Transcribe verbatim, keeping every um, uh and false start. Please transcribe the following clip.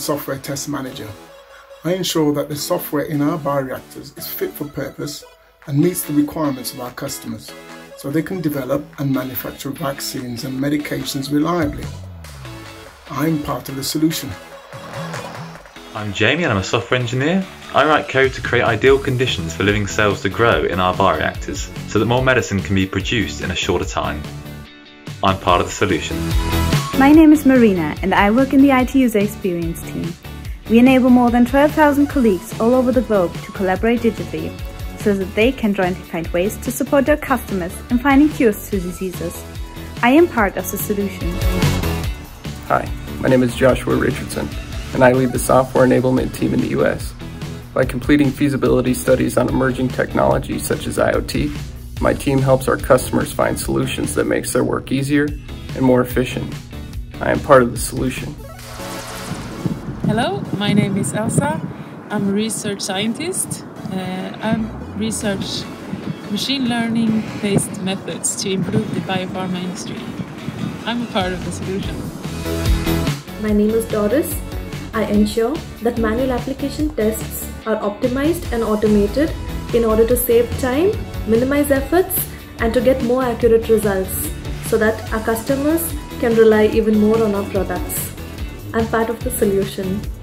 software test manager. I ensure that the software in our bioreactors is fit for purpose and meets the requirements of our customers, so they can develop and manufacture vaccines and medications reliably. I'm part of the solution. I'm Jamie and I'm a software engineer. I write code to create ideal conditions for living cells to grow in our bioreactors so that more medicine can be produced in a shorter time. I'm part of the solution. My name is Marina and I work in the I T user experience team. We enable more than twelve thousand colleagues all over the globe to collaborate digitally so that they can jointly find ways to support their customers in finding cures to diseases. I am part of the solution. Hi, my name is Joshua Richardson and I lead the software enablement team in the U S. By completing feasibility studies on emerging technologies such as I O T, my team helps our customers find solutions that makes their work easier and more efficient. I am part of the solution. Hello, my name is Elsa. I'm a research scientist. Uh, I research machine learning based methods to improve the biopharma industry. I'm a part of the solution. My name is Doris. I ensure that manual application tests are optimized and automated in order to save time, minimize efforts, and to get more accurate results so that our customers can rely even more on our products. I'm part of the solution.